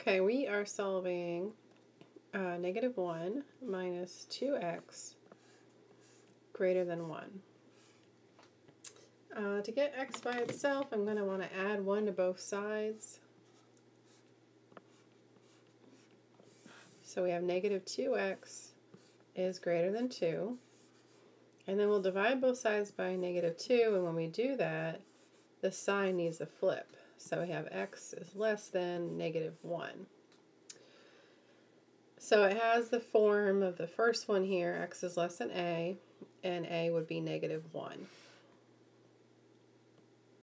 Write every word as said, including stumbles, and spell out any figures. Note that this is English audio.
Okay, we are solving uh, negative one minus two x greater than one. Uh, to get x by itself, I'm going to want to add one to both sides. So we have negative two x is greater than two. And then we'll divide both sides by negative two, and when we do that, the sign needs to flip. So we have x is less than negative one. So it has the form of the first one here, x is less than a, and a would be negative one.